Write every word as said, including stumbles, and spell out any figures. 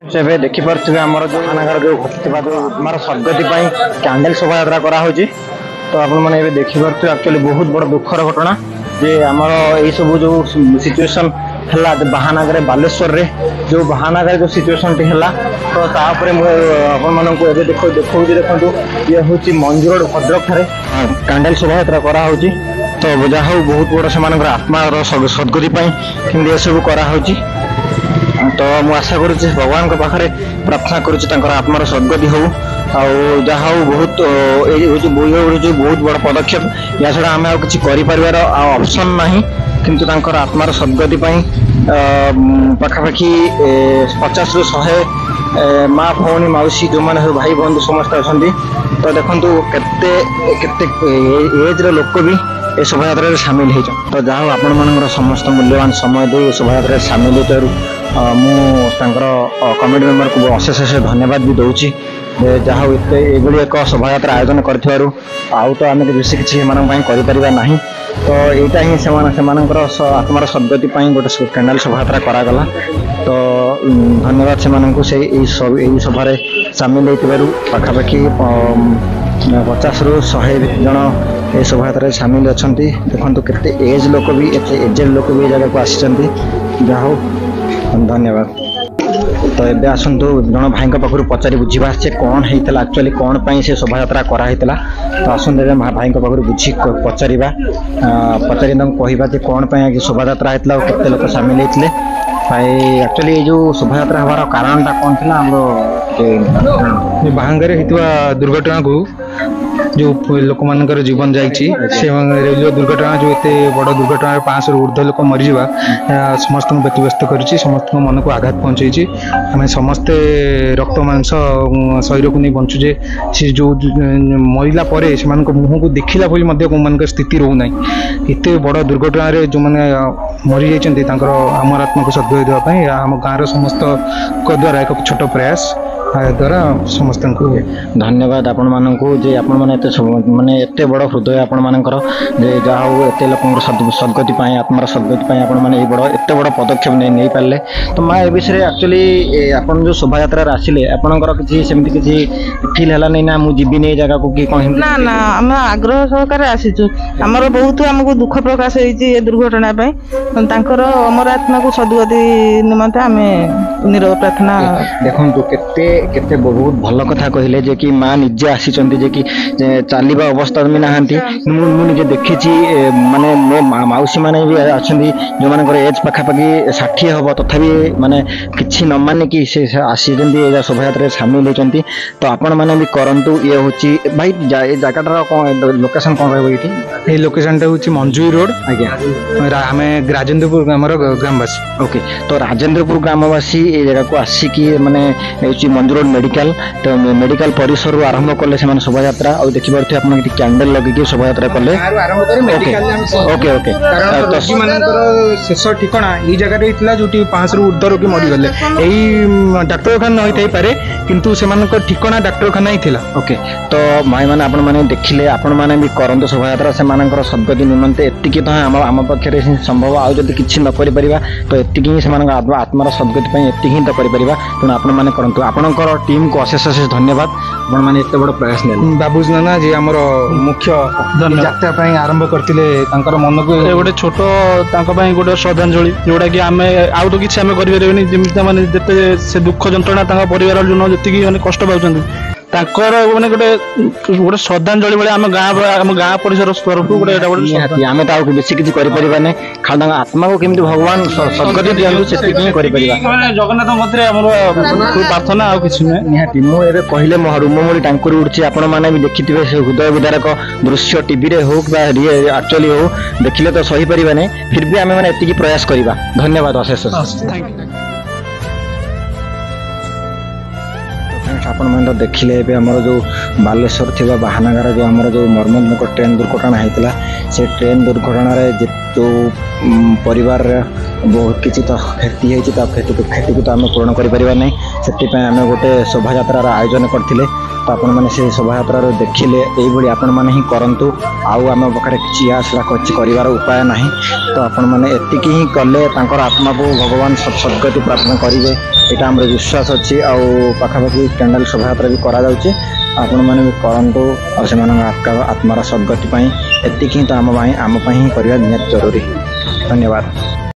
से देखिपे आम जो खानागार जो आम सदगति कैंडल शोभा यात्रा कराई तो आपने देखिपे एक्चुअली बहुत बड़ दुखर घटना जे आमर यही सब जो सिचुएसन है बाहानगर बालेश्वर रे जो बाहानगर जो सिचुएसन टी है तो तापर मुझे देख देखा देखो ये हूँ मंजूरोड भद्रक ठारे कैंडल शोभा यात्रा कराई तो जहा बहुत बड़ से आत्मा सदगति कि ये सब कराई तो मुझे आशा करुच्ची भगवान पाखे प्रार्थना करुच्ची आत्मार सदगति हो जहा बहुत ये बहुत बड़ पदक्षेप या छड़ा आम कि ऑप्शन ना किंतु आत्मार सदगति पाखापाखि पचास रु शहे माँ भौणी मौसी जो मैंने भाई बंधु समस्त अच्छा तो देखो केते एज लोक भी ये शोभा यात्रा सामिल हो तो जहाँ आपण मान समस्त मूल्यवान समय दे शोभा यात्रा सामिल हो मुझे कमिटी मेम्बर को अशेष अशेष धन्यवाद भी दूसरी जहाँ ये एक शोभा यात्रा आयोजन कर तो आम बेसी किसी ना तो यहाँ ही से आत्मार सदगति गोटे कैंडल शोभा यात्रा करागला तो धन्यवाद से सभार सामिल हो पाखापाखि पचास रु शहे जन ये शोभा यात्रा सामिल अच्छा देखो केते एज लोक भी एजेड लोक भी जगह को आसी जहाँ धन्यवाद तो ये आसतु जन भाई पाखु पचारि बुझा से कौन होता एक्चुअली कौन पाई से शोभा यात्रा कराई तो आसतु भाई पाखु बुझी पचार पचारि कहवा कौन पाई शोभा यात्रा होता केते लोक सामिल होते एक्चुअली जो शोभा यात्रा हमार कारण कौन थी आम बाहांगारे होता दुर्घटना को जो लोक मान जीवन जाइए दुर्घटना जो एत बड़ दुर्घटना पाँच रु ऊर्ध लोक मरीजा समस्त व्यतिव्यस्त कर समस्त मन को आघात पहुँचे आम समस्ते रक्त मांस शरीर को नहीं बंचुचे सी जो मरला से मुह को देखला मान स्थिति रोना एत बड़ दुर्घटना जो मैंने मरी जाती आमर आत्मा को सद्गति देवाई आम गाँव समस्त द्वारा एक छोट प्रयास द्वारा समस्त को धन्यवाद आपण मानू जे आपण माने माने एते बड़ हृदय आपण मानकर जे जहा एते लोक सदगति आत्मार सदगति आपण माने बड़ एते बड़ पदक्षेप नहीं नहीं पारे तो माँ ए विषय एक्चुअली आपण जो शोभा यात्रा आसिले आपणकर किसी सेमती किसी फील है नहीं ना मुझे जीवी नहीं जगह को कि कहीं ना ना आम आग्रह सहकार आसीचु आमर बहुत आमको दुख प्रकाश होती दुर्घटना तांकर अमर आत्मा को सदगति निमंते आम निरव प्रार्थना देखो केते केते बहुत भल कथा कहले जे कि माँ निजे आसी जे कि चलवा अवस्था भी नहांती मुझे देखी माने मो मौसी मैंने भी अच्छा जो मान एज पाखापाखि षाठी हम तथापि माने किसी न मान कि से आसी शोभा यात्रा सामिल होती तो आपण मैंने भी करंतु ये हूँ भाई जगह लोकेशन कौन रही ये लोकेशन हूँ मंजूरी रोड आज्ञा आम राजेंद्रपुर ग्राम ग्रामवासी ओके तो राजेंद्रपुर ग्रामवासी ये जगह को आसिकी माने मंजूरोड मेडिकल तो मेडिकल परिसर आरंभ कले से शोभा यात्रा और देखी पारे आप कैंडल लगे शोभा यात्रा कले ओके ओके तो शेष ठिकाना ये जगह जो पाँच रु ऊर्ध रोगी मरीगले यही डाक्तरखाना होता पारे किंतु से ठिकाना डाक्तरखाना ही थिला ओके तो भाई मैंने आपण मैंने देखिले आपण मैंने भी करंतु शोभा यात्रा से सदगति निमंते एतिकी तो आम आम पाखे संभव आउ जब किसी न कर तो एतिकी ही आत्मार सदगति एतिकी ही तो कर तेणु आपण मैंने करंतु आपणकर टीम को अशेष अशेष धन्यवाद आपण मैंने एत बड़ प्रयास ने बाबूजी नाना जी आमर मुख्य यात्रा आरंभ करते मन को गोटे छोट गोटे श्रद्धांजलि जोटा कि आम आउ तो किसी आम करें जमी जिते से दुख जंत्रणा परिवार जो जी कष्ट पाँच मैंने गोटे गोटे श्रद्धांजलि भाई आम गाँव आम गाँव परिसर तरफ गोटे आम तो बेसी किसी करें खाली आत्मा को केमती भगवान सदगति दिखाँ से जगन्नाथ मध्य प्रार्थना आ कि निहाती मुझे कहले मो रुममूली टांकुरी उठी आपण मैंने भी देखी से हृदय विदारक दृश्य टीवी रे हो एक्चुअली हो देखिले तो सही पारे नहीं फिर भी आम मैंने एति प्रयास करवा धन्यवाद अशेष आपण मैंने देखिले आमर जो बालेश्वर थी बाहानगर जो आमर जो मर्मन्तक ट्रेन दुर्घटना होता से ट्रेन दुर्घटना जो परिवार बहुत किसी तो क्षति होती क्षति क्षति को तो आम पूर्ण कर आम गोटे शोभा यात्रा आयोजन करते ତ ଆପଣମାନେ ସେ ଶୋଭାଯାତ୍ରାରୁ ଦେଖିଲେ ଏଇଭଳି ଆପଣମାନେ ହିଁ କରନ୍ତୁ। ଆଉ ଆମ ପାଖରେ କିଛି ଏହା ସେଟା କିଛି କରିବାର ଉପାୟ ନାହିଁ। ତ ଆପଣମାନେ ଏତିକି ହିଁ କଲେ ତାଙ୍କର ଆତ୍ମାକୁ ଭଗବାନ ସଦ୍ଗତି ପ୍ରାପ୍ତ କରିବେ, ଏଇଟା ଆମର ବିଶ୍ୱାସ ଅଛି। ଆଉ ପାଖାପାଖି କ୍ୟାଣ୍ଡେଲ ଶୋଭାଯାତ୍ରା ବି କରାଯାଉଛି, ଆପଣମାନେ ବି କରନ୍ତୁ। ଆଉ ସେମାନଙ୍କ ଆତ୍ମାର ସଦ୍ଗତି ପାଇଁ ଏତିକି ହିଁ ତ ଆମ ପାଇଁ ଆମ ପାଇଁ ହିଁ କରିବା ନିହାତି ଜରୁରୀ। ଧନ୍ୟବାଦ।